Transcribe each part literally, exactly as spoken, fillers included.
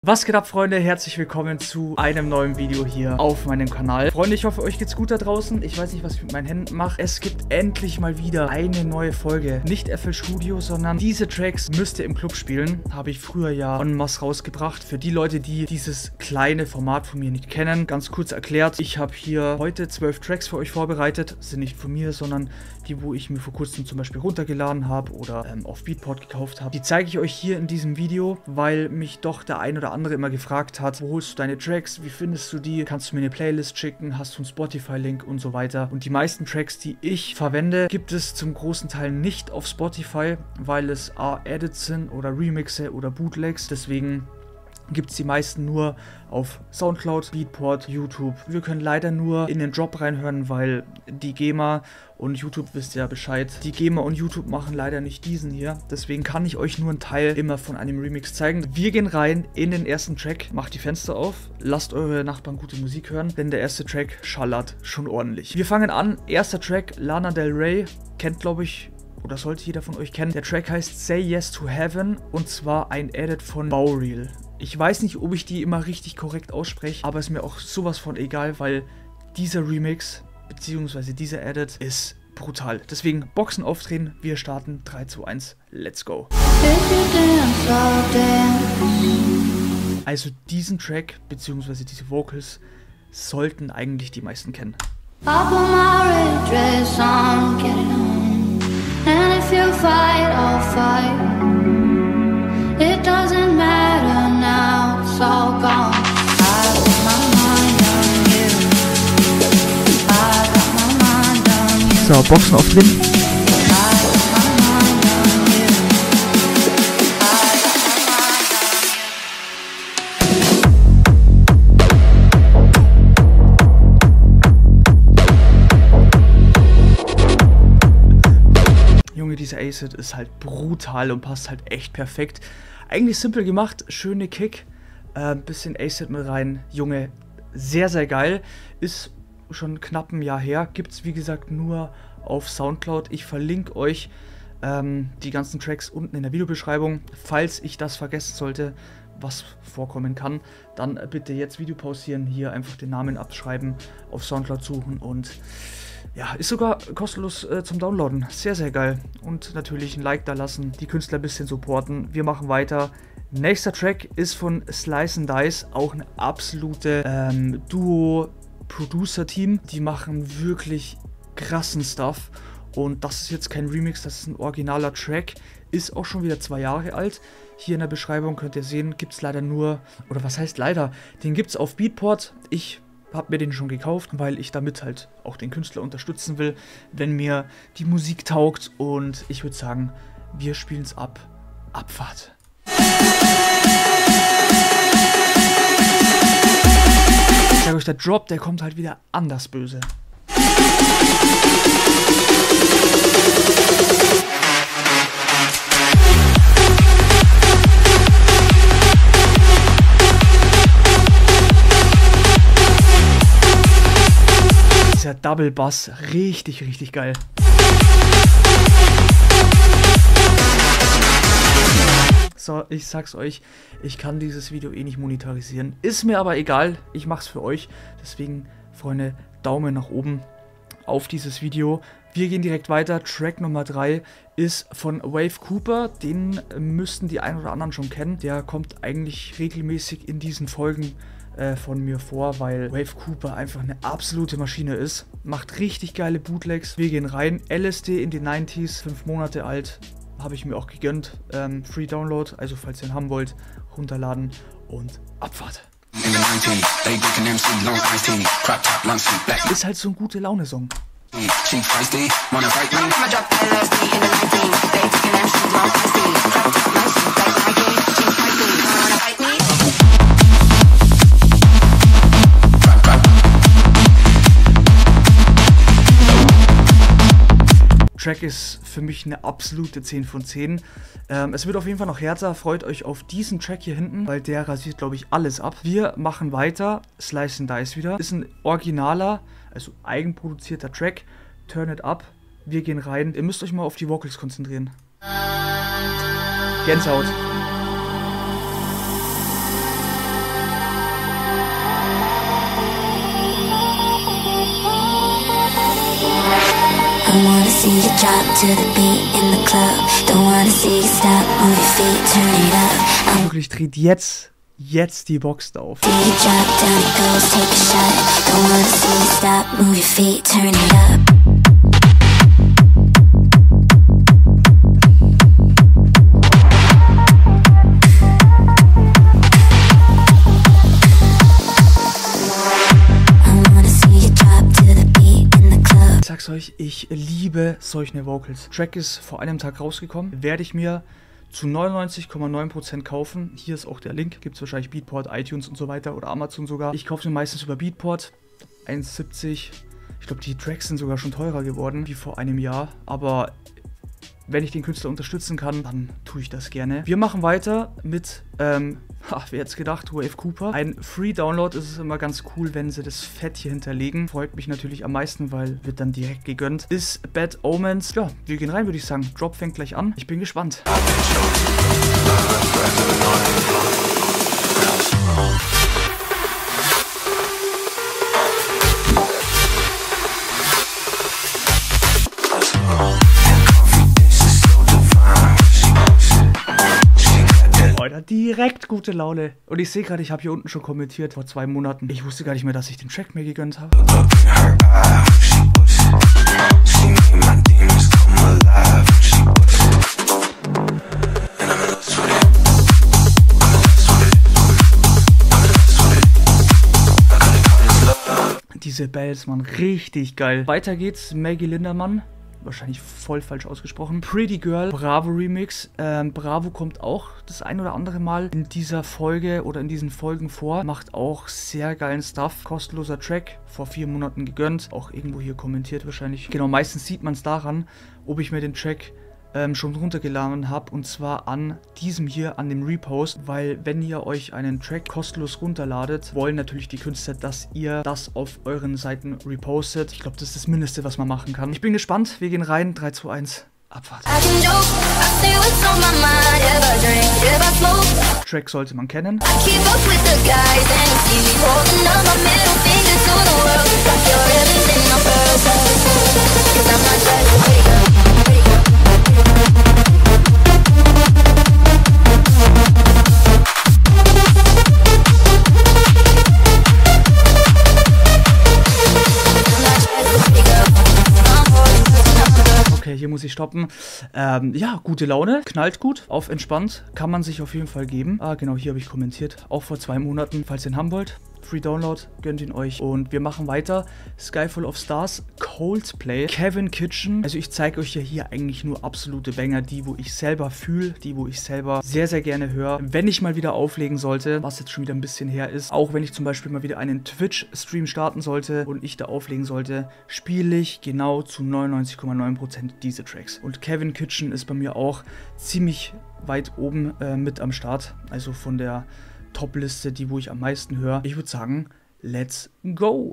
Was geht ab, Freunde? Herzlich willkommen zu einem neuen Video hier auf meinem Kanal. Freunde, ich hoffe, euch geht's gut da draußen. Ich weiß nicht, was ich mit meinen Händen mache. Es gibt endlich mal wieder eine neue Folge. Nicht F L Studio, sondern diese Tracks müsst ihr im Club spielen. Habe ich früher ja en masse rausgebracht. Für die Leute, die dieses kleine Format von mir nicht kennen, ganz kurz erklärt. Ich habe hier heute zwölf Tracks für euch vorbereitet. Das sind nicht von mir, sondern die, wo ich mir vor kurzem zum Beispiel runtergeladen habe oder ähm, auf Beatport gekauft habe. Die zeige ich euch hier in diesem Video, weil mich doch der ein oder andere immer gefragt hat, wo holst du deine Tracks, wie findest du die, kannst du mir eine Playlist schicken, hast du einen Spotify-Link und so weiter. Und die meisten Tracks, die ich verwende, gibt es zum großen Teil nicht auf Spotify, weil es A, Edits sind oder Remixe oder Bootlegs. Deswegen gibt es die meisten nur auf Soundcloud, Beatport, YouTube. Wir können leider nur in den Drop reinhören, weil die GEMA und YouTube, wisst ihr ja Bescheid, die GEMA und YouTube machen leider nicht diesen hier. Deswegen kann ich euch nur einen Teil immer von einem Remix zeigen. Wir gehen rein in den ersten Track, macht die Fenster auf, lasst eure Nachbarn gute Musik hören, denn der erste Track schallert schon ordentlich. Wir fangen an, erster Track, Lana Del Rey, kennt glaube ich, oder sollte jeder von euch kennen. Der Track heißt Say Yes to Heaven und zwar ein Edit von Bowreal. Ich weiß nicht, ob ich die immer richtig korrekt ausspreche, aber ist mir auch sowas von egal, weil dieser Remix bzw. dieser Edit ist brutal. Deswegen Boxen aufdrehen, wir starten drei, zwei, eins, let's go. Also diesen Track bzw. diese Vocals sollten eigentlich die meisten kennen. It doesn't matter now, it's all gone. I got my mind on you. I got my mind on you. So, Boxen aufdrehen. Junge, dieser Acid ist halt brutal und passt halt echt perfekt. Eigentlich simpel gemacht, schöne Kick, äh, bisschen Acid mit rein. Junge, sehr, sehr geil. Ist schon knapp ein Jahr her. Gibt es, wie gesagt, nur auf Soundcloud. Ich verlinke euch ähm, die ganzen Tracks unten in der Videobeschreibung. Falls ich das vergessen sollte, was vorkommen kann, dann bitte jetzt Video pausieren, hier einfach den Namen abschreiben, auf Soundcloud suchen und ja, ist sogar kostenlos äh, zum Downloaden. Sehr, sehr geil. Und natürlich ein Like da lassen, die Künstler ein bisschen supporten. Wir machen weiter. Nächster Track ist von Slice and Dice, auch ein absolute ähm, Duo-Producer-Team. Die machen wirklich krassen Stuff. Und das ist jetzt kein Remix, das ist ein originaler Track. Ist auch schon wieder zwei Jahre alt. Hier in der Beschreibung könnt ihr sehen, gibt es leider nur, oder was heißt leider, den gibt es auf Beatport. Ich habe mir den schon gekauft, weil ich damit halt auch den Künstler unterstützen will, wenn mir die Musik taugt. Und ich würde sagen, wir spielen es ab. Abfahrt. Ich sage euch, der Drop, der kommt halt wieder anders böse. Dieser Double Bass, richtig, richtig geil. So, ich sag's euch, ich kann dieses Video eh nicht monetarisieren. Ist mir aber egal, ich mach's für euch. Deswegen, Freunde, Daumen nach oben auf dieses Video. Wir gehen direkt weiter. Track Nummer drei ist von Wave Cooper. Den müssten die ein oder anderen schon kennen. Der kommt eigentlich regelmäßig in diesen Folgen von mir vor, weil Wave Cooper einfach eine absolute Maschine ist. Macht richtig geile Bootlegs. Wir gehen rein. L S D in die neunziger, fünf Monate alt. Habe ich mir auch gegönnt. Ähm, Free Download, also falls ihr ihn haben wollt, runterladen und Abfahrt. Ist halt so ein gute Laune-Song. Track ist für mich eine absolute zehn von zehn. Ähm, es wird auf jeden Fall noch härter. Freut euch auf diesen Track hier hinten, weil der rasiert, glaube ich, alles ab. Wir machen weiter. Slice and Dice wieder. Ist ein originaler, also eigenproduzierter Track. Turn It Up. Wir gehen rein. Ihr müsst euch mal auf die Vocals konzentrieren. Gänsehaut. see you drop to the beat in the club. Don't wanna see you stop, move your feet, turn it up. Wirklich, dreht jetzt, jetzt die Box auf. See you drop, down it goes, take a shot. Don't wanna see you stop, move your feet, turn it up. Ich sag's euch, ich liebe solche Vocals. Track ist vor einem Tag rausgekommen, werde ich mir zu neunundneunzig Komma neun Prozent kaufen. Hier ist auch der Link, gibt es wahrscheinlich Beatport, iTunes und so weiter oder Amazon sogar. Ich kaufe sie meistens über Beatport, eins siebzig. Ich glaube, die Tracks sind sogar schon teurer geworden, wie vor einem Jahr, aber wenn ich den Künstler unterstützen kann, dann tue ich das gerne. Wir machen weiter mit, ähm, ha, wer hätte es gedacht, Wave Cooper. Ein Free-Download ist es immer ganz cool, wenn sie das Fett hier hinterlegen. Freut mich natürlich am meisten, weil wird dann direkt gegönnt. Ist Bad Omens. Ja, wir gehen rein, würde ich sagen. Drop fängt gleich an. Ich bin gespannt. Direkt gute Laune. Und ich sehe gerade, ich habe hier unten schon kommentiert vor zwei Monaten. Ich wusste gar nicht mehr, dass ich den Track mir gegönnt habe. Diese Bells, man, richtig geil. Weiter geht's, Maggie Lindermann. Wahrscheinlich voll falsch ausgesprochen. Pretty Girl, Bravo Remix. Ähm, Bravo kommt auch das ein oder andere Mal in dieser Folge oder in diesen Folgen vor. Macht auch sehr geilen Stuff. Kostenloser Track, vor vier Monaten gegönnt. Auch irgendwo hier kommentiert wahrscheinlich. Genau, meistens sieht man es daran, ob ich mir den Track ähm, schon runtergeladen habe. Und zwar an diesem hier, an dem Repost. Weil wenn ihr euch einen Track kostenlos runterladet, wollen natürlich die Künstler, dass ihr das auf euren Seiten repostet. Ich glaube, das ist das Mindeste, was man machen kann. Ich bin gespannt. Wir gehen rein. drei, zwei, eins. Abfahrt. Track sollte man kennen. Hier muss ich stoppen. Ähm, ja, gute Laune, knallt gut, auf entspannt, kann man sich auf jeden Fall geben. Ah, genau, hier habe ich kommentiert, auch vor zwei Monaten, falls ihr ihn haben wollt. Free Download, gönnt ihn euch. Und wir machen weiter. Skyfall of Stars, Coldplay, Kevin Kitchen. Also ich zeige euch ja hier eigentlich nur absolute Banger, die, wo ich selber fühle, die, wo ich selber sehr, sehr gerne höre. Wenn ich mal wieder auflegen sollte, was jetzt schon wieder ein bisschen her ist, auch wenn ich zum Beispiel mal wieder einen Twitch-Stream starten sollte und ich da auflegen sollte, spiele ich genau zu neunundneunzig Komma neun Prozent diese Tracks. Und Kevin Kitchen ist bei mir auch ziemlich weit oben äh, mit am Start. Also von der Top-Liste, die wo ich am meisten höre. Ich würde sagen, let's go!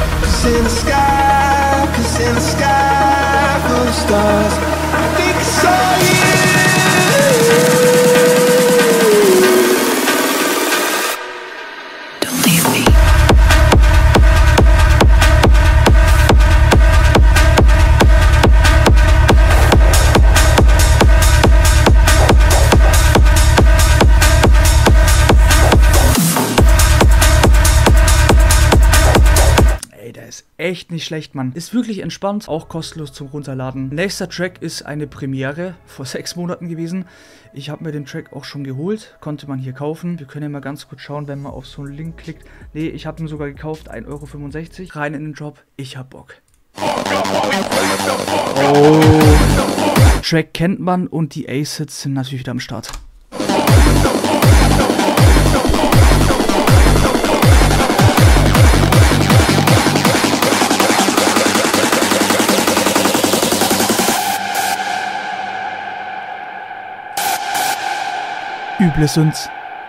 Echt nicht schlecht, Mann. Ist wirklich entspannt, auch kostenlos zum Runterladen. Nächster Track ist eine Premiere, vor sechs Monaten gewesen. Ich habe mir den Track auch schon geholt, konnte man hier kaufen. Wir können ja mal ganz kurz schauen, wenn man auf so einen Link klickt. Ne, ich habe ihn sogar gekauft, ein Euro fünfundsechzig. Rein in den Drop, ich hab Bock. Oh. Track kennt man und die A-Sits sind natürlich wieder am Start. Üble sind's.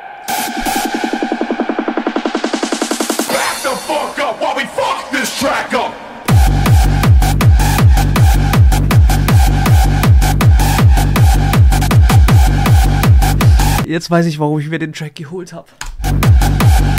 Jetzt weiß ich, warum ich mir den Track geholt habe.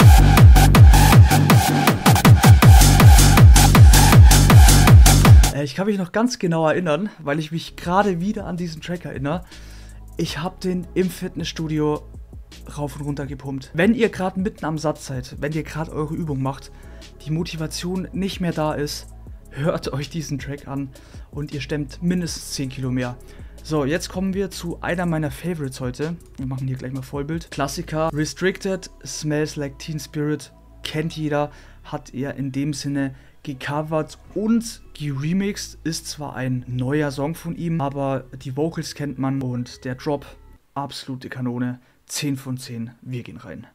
Ich kann mich noch ganz genau erinnern, weil ich mich gerade wieder an diesen Track erinnere. Ich habe den im Fitnessstudio rauf und runter gepumpt. Wenn ihr gerade mitten am Satz seid, wenn ihr gerade eure Übung macht, die Motivation nicht mehr da ist, hört euch diesen Track an und ihr stemmt mindestens zehn Kilo mehr. So, jetzt kommen wir zu einer meiner Favorites heute. Wir machen hier gleich mal Vollbild. Klassiker, Restricted, Smells Like Teen Spirit, kennt jeder, hat er in dem Sinne gecovert und geremixed. Ist zwar ein neuer Song von ihm, aber die Vocals kennt man und der Drop, absolute Kanone. zehn von zehn, wir gehen rein.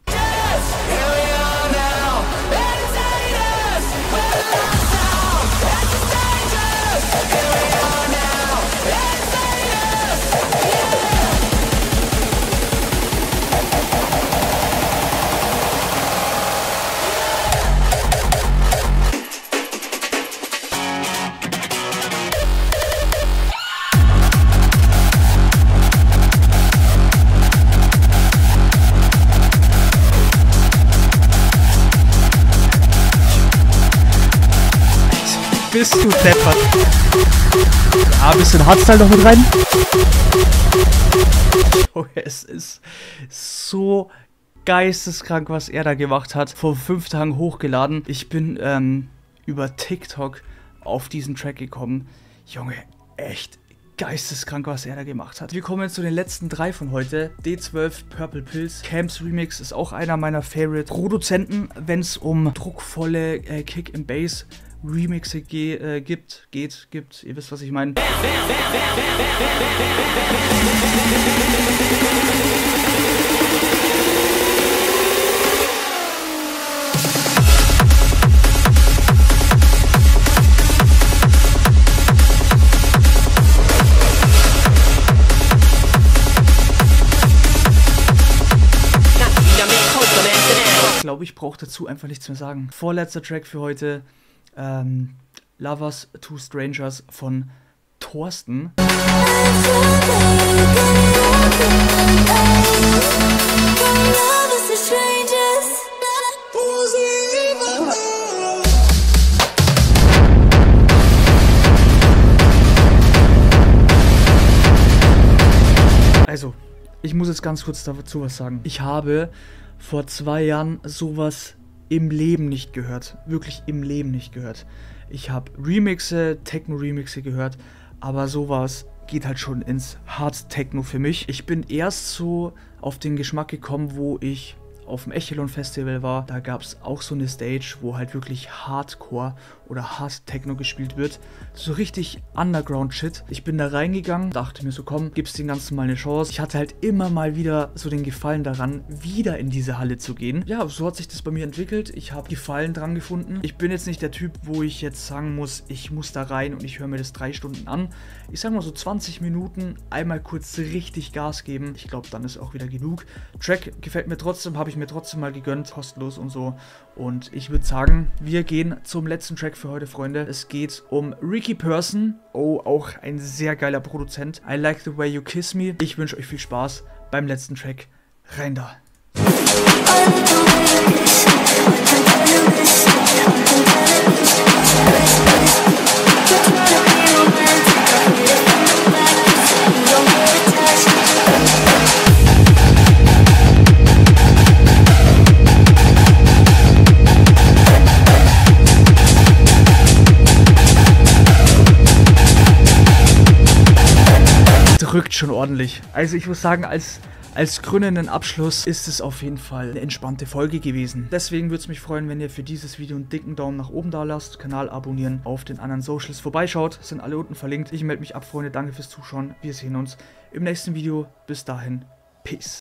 Bist du deppert. Ja, ein bisschen Hardstyle noch mit rein. Oh, es ist so geisteskrank, was er da gemacht hat. Vor fünf Tagen hochgeladen. Ich bin ähm, über TikTok auf diesen Track gekommen. Junge, echt geisteskrank, was er da gemacht hat. Wir kommen jetzt zu den letzten drei von heute. D zwölf Purple Pills. Camps Remix ist auch einer meiner Favorite Produzenten, wenn es um druckvolle äh, Kick and Bass Remixe ge äh, gibt, geht, gibt, ihr wisst, was ich meine. Ich glaube, ich brauche dazu einfach nichts mehr sagen. Vorletzter Track für heute. Ähm, Lovers to Strangers von Thorsten. Also, ich muss jetzt ganz kurz dazu was sagen. Ich habe vor zwei Jahren sowas im Leben nicht gehört. Wirklich im Leben nicht gehört. Ich habe Remixe, Techno-Remixe gehört, aber sowas geht halt schon ins Hard-Techno für mich. Ich bin erst so auf den Geschmack gekommen, wo ich auf dem Echelon Festival war. Da gab es auch so eine Stage, wo halt wirklich Hardcore oder Hard-Techno gespielt wird. So richtig Underground-Shit. Ich bin da reingegangen, dachte mir so, komm, gib's den Ganzen mal eine Chance. Ich hatte halt immer mal wieder so den Gefallen daran, wieder in diese Halle zu gehen. Ja, so hat sich das bei mir entwickelt. Ich habe Gefallen dran gefunden. Ich bin jetzt nicht der Typ, wo ich jetzt sagen muss, ich muss da rein und ich höre mir das drei Stunden an. Ich sag mal so zwanzig Minuten, einmal kurz richtig Gas geben. Ich glaube, dann ist auch wieder genug. Track gefällt mir trotzdem, habe ich mir trotzdem mal gegönnt, kostenlos und so. Und ich würde sagen, wir gehen zum letzten Track für heute, Freunde. Es geht um Ricky Person. Oh, auch ein sehr geiler Produzent. I Like the Way You Kiss Me. Ich wünsche euch viel Spaß beim letzten Track. Rein da. Drückt schon ordentlich. Also ich muss sagen, als, als krönenden Abschluss ist es auf jeden Fall eine entspannte Folge gewesen. Deswegen würde es mich freuen, wenn ihr für dieses Video einen dicken Daumen nach oben da lasst, Kanal abonnieren, auf den anderen Socials vorbeischaut, sind alle unten verlinkt. Ich melde mich ab, Freunde, danke fürs Zuschauen. Wir sehen uns im nächsten Video. Bis dahin, Peace.